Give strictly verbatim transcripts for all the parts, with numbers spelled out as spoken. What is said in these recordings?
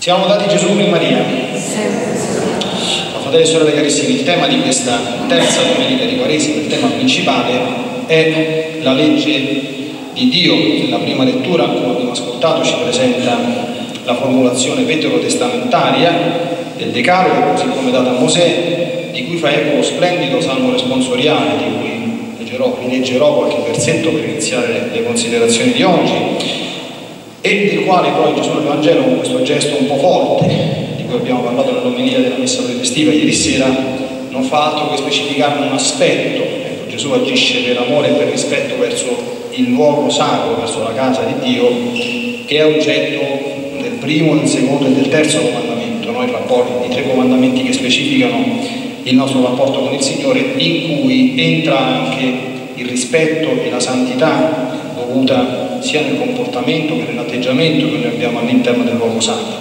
Siamo dati Gesù per Maria. Fratelli e sorelle carissimi, il tema di questa terza domenica di Quaresima, il tema principale è la legge di Dio. Nella prima lettura, come abbiamo ascoltato, ci presenta la formulazione veterotestamentaria del Decalogo, così come data a Mosè, di cui fa eco lo splendido salmo responsoriale, di cui leggerò, vi leggerò qualche versetto per iniziare le considerazioni di oggi, e del quale poi Gesù nel Vangelo, con questo gesto un po' forte, di cui abbiamo parlato nell'omelia della messa festiva ieri sera, non fa altro che specificarne un aspetto. Ecco, Gesù agisce per amore e per rispetto verso il luogo sacro, verso la casa di Dio, che è oggetto del primo, del secondo e del terzo comandamento, no? I rapporti, i tre comandamenti che specificano il nostro rapporto con il Signore, in cui entra anche il rispetto e la santità dovuta sia nel comportamento che nell'atteggiamento che noi abbiamo all'interno del luogo santo.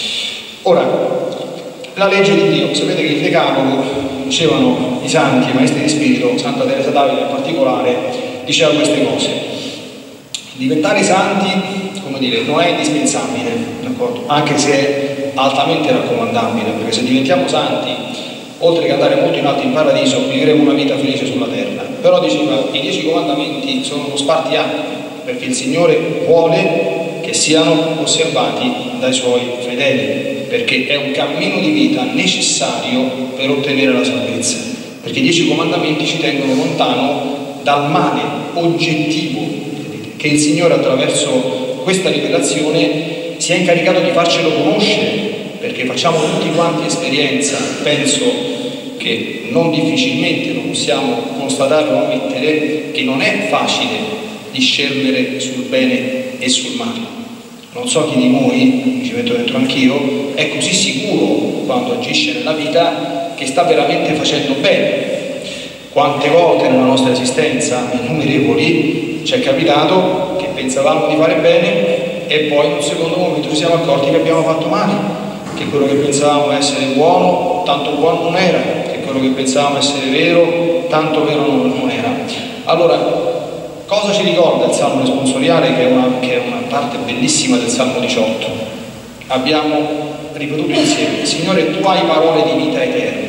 Ora, la legge di Dio, sapete che il Decalogo, dicevano i santi, i maestri di spirito, Santa Teresa d'Avila in particolare, diceva queste cose: diventare santi, come dire, non è indispensabile, d'accordo? Anche se è altamente raccomandabile, perché se diventiamo santi, oltre che andare molto in alto in paradiso, vivremo una vita felice sulla terra. Però diceva, i dieci comandamenti sono uno spartiacque, perché il Signore vuole che siano osservati dai Suoi fedeli, perché è un cammino di vita necessario per ottenere la salvezza, perché i dieci comandamenti ci tengono lontano dal male oggettivo che il Signore attraverso questa rivelazione si è incaricato di farcelo conoscere, perché facciamo tutti quanti esperienza, penso che non difficilmente lo possiamo constatare o ammettere, che non è facile discernere sul bene e sul male. Non so chi di voi, mi ci metto dentro anch'io, è così sicuro quando agisce nella vita che sta veramente facendo bene. Quante volte nella nostra esistenza, innumerevoli, ci è capitato che pensavamo di fare bene e poi in un secondo momento ci siamo accorti che abbiamo fatto male, che quello che pensavamo essere buono tanto buono non era, che quello che pensavamo essere vero tanto vero non era. Allora, cosa ci ricorda il Salmo responsoriale, che è, una, che è una parte bellissima del Salmo diciotto? Abbiamo ripetuto insieme: Signore, tu hai parole di vita eterna,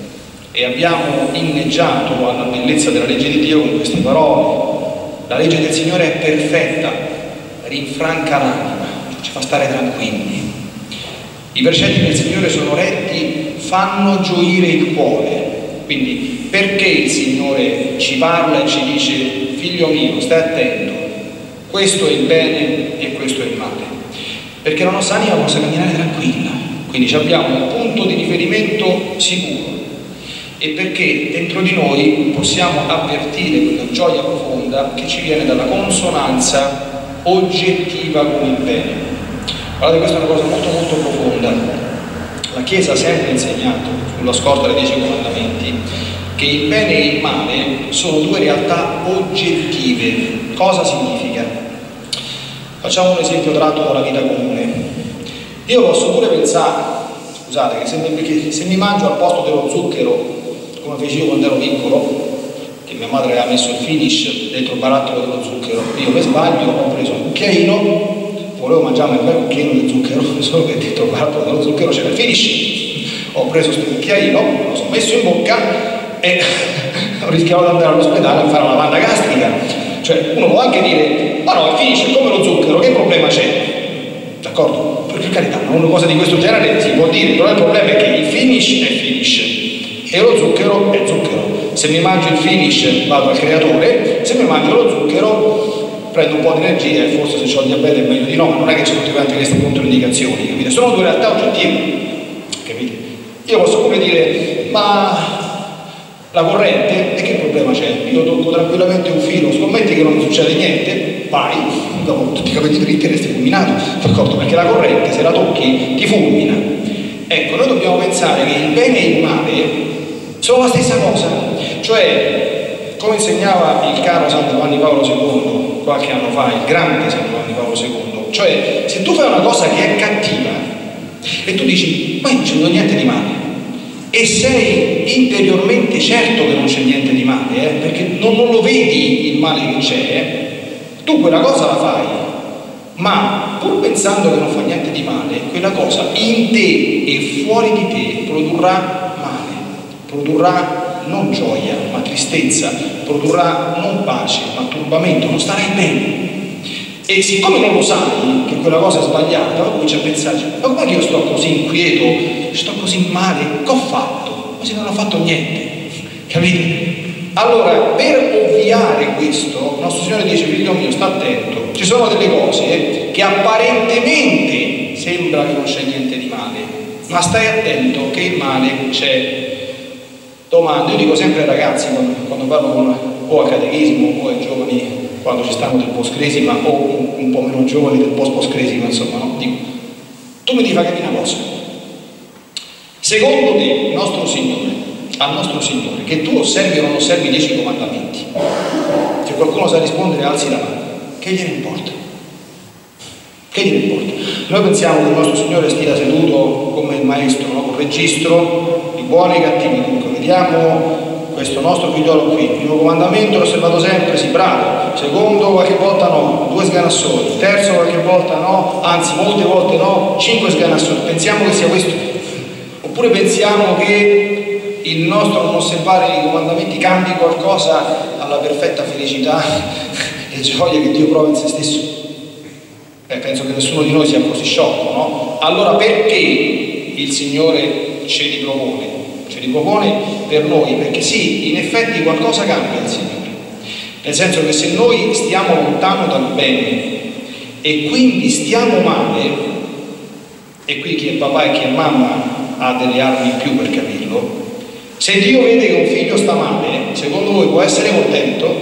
e abbiamo inneggiato alla bellezza della legge di Dio con queste parole. La legge del Signore è perfetta, rinfranca l'anima, ci fa stare tranquilli. I precetti del Signore sono retti, fanno gioire il cuore. Quindi perché il Signore ci parla e ci dice: figlio mio, stai attento, questo è il bene e questo è il male? Perché la nostra anima possa camminare tranquilla, quindi abbiamo un punto di riferimento sicuro, e perché dentro di noi possiamo avvertire quella gioia profonda che ci viene dalla consonanza oggettiva con il bene. Guardate, questa è una cosa molto molto profonda. La Chiesa ha sempre insegnato, sulla scorta dei dieci comandamenti, che il bene e il male sono due realtà oggettive. Cosa significa? Facciamo un esempio tratto dalla vita comune. Io posso pure pensare, scusate, che se mi, che se mi mangio al posto dello zucchero, come feci io quando ero piccolo, che mia madre aveva messo il finish dentro il barattolo dello zucchero, io per sbaglio ho preso un cucchiaino, volevo mangiarmi un bel cucchiaino di zucchero, solo che dentro il barattolo dello zucchero c'era il finish. Ho preso questo cucchiaino, lo sono messo in bocca e ho rischiato di andare all'ospedale a fare una lavanda gastrica. Cioè, uno può anche dire: ma no, finisce come lo zucchero, che problema c'è? D'accordo? Per carità, una cosa di questo genere si può dire, però il problema è che il finish è finish e lo zucchero è zucchero. Se mi mangio il finish vado al creatore, se mi mangio lo zucchero prendo un po' di energia, e forse se ho il diabete è meglio di no, ma non è che c'è tutte quante queste controindicazioni, capite? Sono due realtà oggettive, capite? Io posso pure dire: ma la corrente, e che problema c'è? Io tocco tranquillamente un filo, scommetti che non succede niente, vai, dopo tutti i capelli dritti resti fulminato, d'accordo? Perché la corrente, se la tocchi, ti fulmina. Ecco, noi dobbiamo pensare che il bene e il male sono la stessa cosa, cioè, come insegnava il caro San Giovanni Paolo secondo qualche anno fa, il grande San Giovanni Paolo secondo, cioè, se tu fai una cosa che è cattiva e tu dici: ma io non c'è niente di male, e sei interiormente certo che non c'è niente di male, eh, perché non, non lo vedi il male che c'è, tu quella cosa la fai, ma pur pensando che non fa niente di male, quella cosa in te e fuori di te produrrà male, produrrà non gioia, ma tristezza, produrrà non pace, ma turbamento, non starai bene. E siccome non lo sai che quella cosa è sbagliata, cominci a pensare, ma com'è che io sto così inquieto, sto così male, che ho fatto? Ma se non ho fatto niente, capite? Allora, per ovviare questo, il nostro Signore dice, figlio mio, sta attento, ci sono delle cose che apparentemente sembra che non c'è niente di male, ma stai attento che il male c'è. Domanda, io dico sempre ai ragazzi quando, quando parlo con, o a catechismo o ai giovani quando ci stanno del post-cresima o un, un po' meno giovani del post-post-cresima, insomma, no? Dico, tu mi devi fare capire una cosa. Secondo te, il nostro Signore, al nostro Signore, che tu osservi o non osservi i dieci comandamenti, se qualcuno sa rispondere, alzi la mano. Che gliene importa? Che gliene importa? Noi pensiamo che il nostro Signore stia seduto come il maestro, no? Un registro di buoni e cattivi. Dunque, vediamo questo nostro figliolo qui, primo comandamento l'ho osservato sempre, sì, bravo, secondo qualche volta no, due sganassoni, terzo qualche volta no, anzi molte volte no, cinque sganassoni. Pensiamo che sia questo, oppure pensiamo che il nostro non osservare i comandamenti cambi qualcosa alla perfetta felicità e gioia che Dio prova in se stesso? Eh, penso che nessuno di noi sia così sciocco, no? Allora perché il Signore ce li propone? Ce li propone per noi, perché sì, in effetti qualcosa cambia il Signore, nel senso che se noi stiamo lontano dal bene e quindi stiamo male, e qui chi è papà e chi è mamma ha delle armi in più per capirlo, se Dio vede che un figlio sta male, secondo voi può essere contento?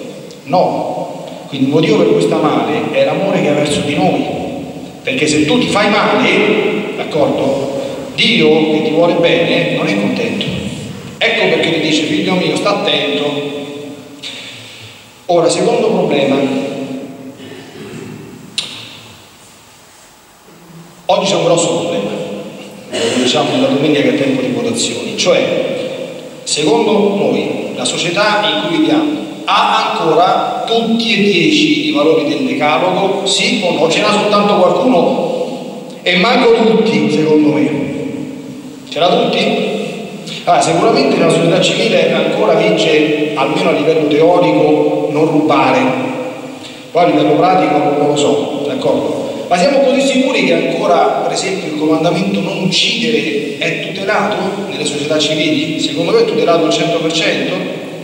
No. Quindi il motivo per cui sta male è l'amore che ha verso di noi, perché se tu ti fai male, d'accordo? Dio che ti vuole bene non è contento. Ecco perché ti dice, figlio mio, sta attento. Ora, secondo problema. Oggi c'è un grosso problema, lo diciamo nella domenica che è tempo di votazioni, cioè, secondo noi, la società in cui viviamo ha ancora tutti e dieci i valori del decalogo? Sì o no? Ce n'ha soltanto qualcuno? E manco tutti, secondo me. Ce l'ha tutti? Ah, sicuramente nella società civile ancora vige, almeno a livello teorico, non rubare. Poi a livello pratico non lo so, d'accordo? Ma siamo così sicuri che ancora, per esempio, il comandamento non uccidere è tutelato nelle società civili? Secondo me è tutelato al cento per cento?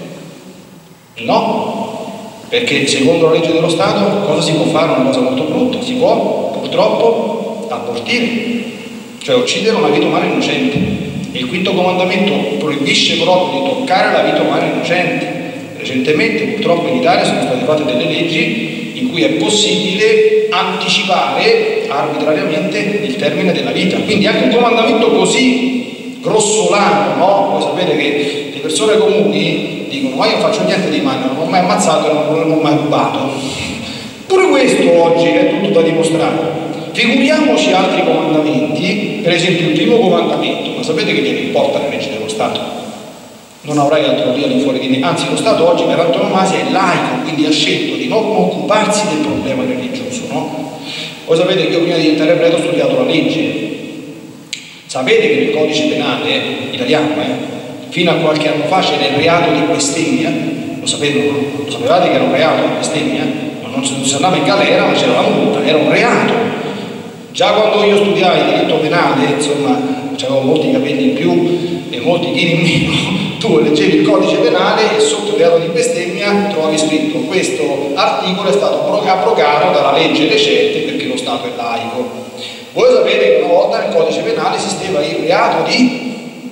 No, perché secondo la legge dello Stato cosa si può fare? Una cosa molto brutta, si può purtroppo abortire, cioè uccidere una vita umana innocente. E il quinto comandamento proibisce proprio di toccare la vita umana innocente. Recentemente purtroppo in Italia sono state fatte delle leggi in cui è possibile anticipare arbitrariamente il termine della vita. Quindi anche un comandamento così grossolano, no? Voi sapete che le persone comuni dicono, ma io non faccio niente di male, non ho mai ammazzato e non ho mai rubato. Pure questo oggi è tutto da dimostrare. Figuriamoci altri comandamenti, per esempio il primo comandamento, ma sapete che gliene importa le leggi dello Stato? Non avrai altro Dio all'infuori di me. Anzi, lo Stato oggi per antonomasia è laico, quindi ha scelto di non occuparsi del problema religioso, no? Voi sapete che io prima di diventare prete ho studiato la legge. Sapete che nel codice penale italiano, eh, fino a qualche anno fa c'era il reato di bestemmia? Lo sapete? Lo sapevate che era un reato di bestemmia? Non si andava in galera, ma c'era la multa, era un reato. Già quando io studiai diritto penale, insomma, avevo molti capelli in più e molti chili in meno, tu leggevi il codice penale e sotto il reato di bestemmia trovavi scritto questo articolo è stato abrogato dalla legge recente perché lo Stato è laico. Voi sapete che una volta nel codice penale esisteva il reato di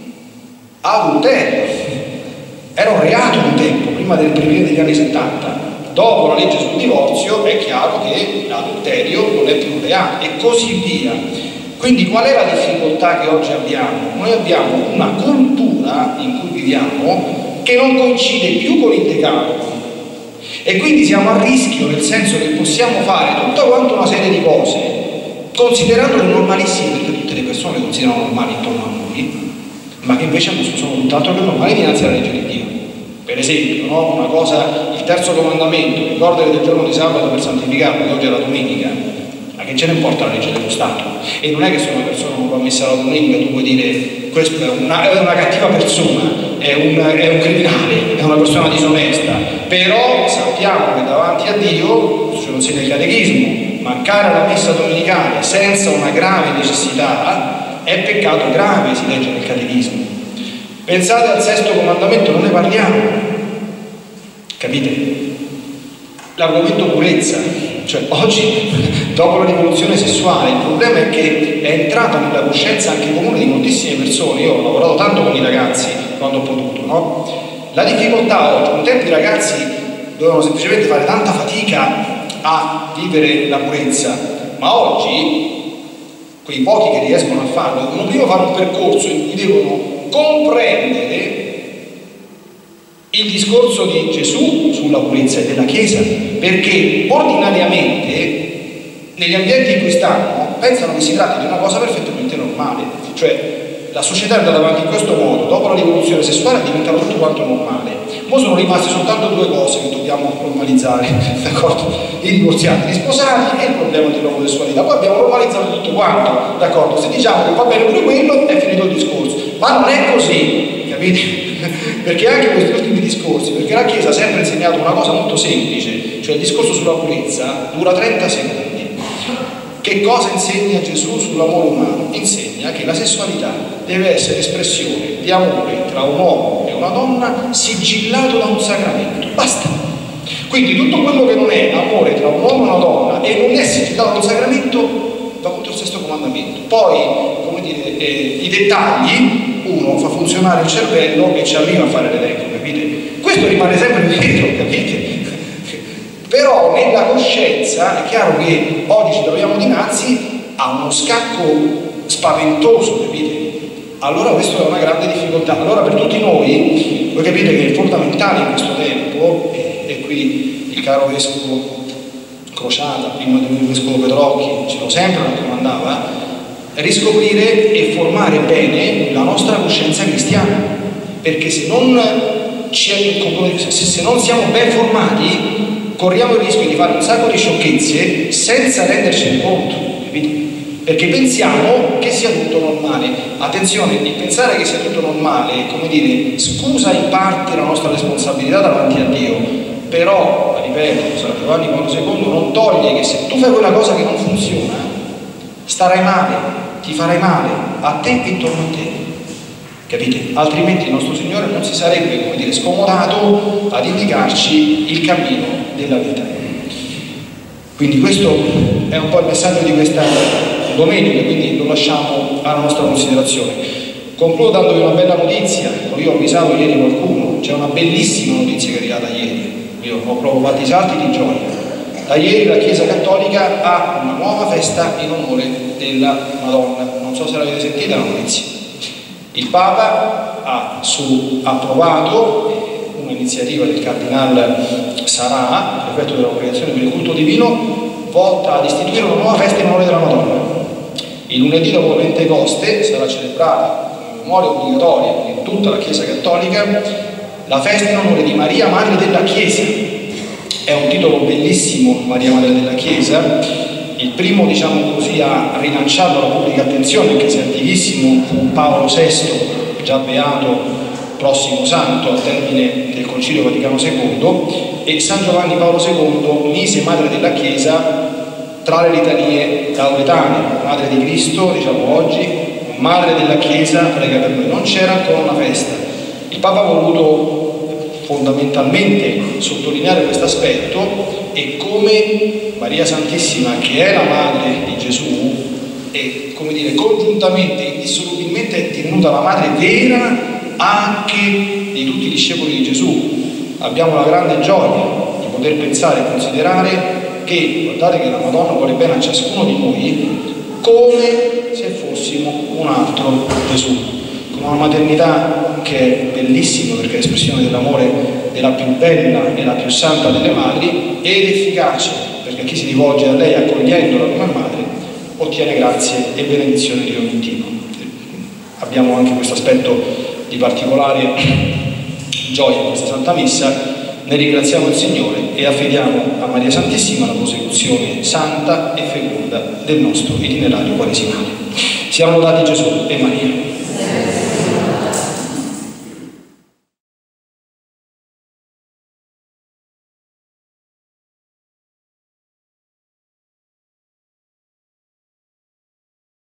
adulterio, era un reato un tempo, prima del primi degli anni settanta. Dopo la legge sul divorzio è chiaro che l'adulterio non è più un reato e così via. Quindi qual è la difficoltà che oggi abbiamo? Noi abbiamo una cultura in cui viviamo che non coincide più con il decalogo e quindi siamo a rischio, nel senso che possiamo fare tutta quanta una serie di cose considerandole normalissime, perché tutte le persone le considerano normali intorno a noi, ma che invece sono tutt'altro che normali dinanzi alla legge di Dio. Per esempio, no? Una cosa, il terzo comandamento, ricordati del giorno di sabato per santificarlo, che oggi è la domenica, che ce ne importa la legge dello Stato? E non è che se una persona non va a messa la domenica tu puoi dire questo è una, è una cattiva persona, è un, è un criminale, è una persona disonesta, però sappiamo che davanti a Dio, ce lo insegna il catechismo, mancare alla messa domenicale senza una grave necessità è peccato grave, si legge nel catechismo. Pensate al sesto comandamento, non ne parliamo, capite? L'argomento purezza, cioè oggi dopo la rivoluzione sessuale il problema è che è entrata nella coscienza anche comune di moltissime persone. Io ho lavorato tanto con i ragazzi quando ho potuto, no? La difficoltà oggi, un tempo i ragazzi dovevano semplicemente fare tanta fatica a vivere la purezza, ma oggi quei pochi che riescono a farlo devono prima fare un percorso in cui devono comprendere il discorso di Gesù sulla purezza e della Chiesa, perché ordinariamente negli ambienti in cui stanno pensano che si tratti di una cosa perfettamente normale, cioè la società è andata avanti in questo modo, dopo la rivoluzione sessuale è diventato tutto quanto normale. Ora sono rimaste soltanto due cose che dobbiamo normalizzare, d'accordo? I divorziati, gli sposati e il problema dell'omosessualità. Poi abbiamo normalizzato tutto quanto, d'accordo? Se diciamo che va bene pure quello è finito il discorso, ma non è così, capite? Perché anche questi ultimi discorsi, perché la Chiesa ha sempre insegnato una cosa molto semplice, cioè il discorso sulla purezza dura trenta secondi. Che cosa insegna Gesù sull'amore umano? Insegna che la sessualità deve essere espressione di amore tra un uomo e una donna sigillato da un sacramento, basta. Quindi tutto quello che non è amore tra un uomo e una donna e non è sigillato da un sacramento va contro il sesto comandamento. Poi, come dire, eh, i dettagli, uno fa funzionare il cervello e ci arriva a fare l'elenco, capite? Questo rimane sempre vero, capite? Però nella coscienza è chiaro che oggi ci troviamo dinanzi a uno scacco spaventoso, capite? Allora questo è una grande difficoltà. Allora per tutti noi, voi capite che è fondamentale in questo tempo, e, e qui il caro vescovo Crociata, prima del vescovo Petrocchi, ce lo sempre raccomandava, riscoprire e formare bene la nostra coscienza cristiana, perché se non, ci, se non siamo ben formati corriamo il rischio di fare un sacco di sciocchezze senza rendercene conto, capite? Perché pensiamo che sia tutto normale. Attenzione, il pensare che sia tutto normale, come dire, scusa in parte la nostra responsabilità davanti a Dio, però, ripeto, San Giovanni Paolo secondo non toglie che se tu fai quella cosa che non funziona, starai male, ti farai male a te e intorno a te, capite? Altrimenti il nostro Signore non si sarebbe, come dire, scomodato ad indicarci il cammino della vita. Quindi questo è un po' il messaggio di questa domenica, quindi lo lasciamo alla nostra considerazione. Concludo dandovi una bella notizia. Io ho avvisato ieri qualcuno, c'è una bellissima notizia che è arrivata ieri, io ho proprio fatto i salti di gioia. Da ieri la Chiesa Cattolica ha una nuova festa in onore della Madonna, non so se l'avete sentita la notizia. Il Papa ha su, approvato un'iniziativa del Cardinal Sarà, prefetto della Congregazione per il Culto Divino, volta ad istituire una nuova festa in onore della Madonna. Il lunedì dopo Pentecoste sarà celebrata come memoria obbligatoria in tutta la Chiesa Cattolica la festa in onore di Maria, Madre della Chiesa. È un titolo bellissimo, Maria, Madre della Chiesa. Il primo, diciamo così, a rilanciarlo alla pubblica attenzione, anche se antichissimo, fu Paolo sesto, già beato, prossimo santo al termine del Concilio Vaticano secondo, e San Giovanni Paolo secondo mise Madre della Chiesa tra le litanie lauretane, Madre di Cristo, diciamo oggi, Madre della Chiesa, prega per noi. Non c'era ancora una festa. Il Papa ha voluto fondamentalmente sottolineare questo aspetto e come Maria Santissima, che è la madre di Gesù, è, come dire, congiuntamente, indissolubilmente divenuta la madre vera anche di tutti i discepoli di Gesù. Abbiamo la grande gioia di poter pensare e considerare che, guardate che la Madonna vuole bene a ciascuno di noi come se fossimo un altro Gesù, con una maternità che è bellissima perché è espressione dell'amore della più bella e la più santa delle madri, ed efficace perché chi si rivolge a lei accogliendola come madre ottiene grazie e benedizione di ogni tipo. Abbiamo anche questo aspetto di particolare gioia in questa Santa Messa, Ne ringraziamo il Signore e affidiamo a Maria Santissima la prosecuzione santa e feconda del nostro itinerario quaresimale. Siamo lodati Gesù e Maria.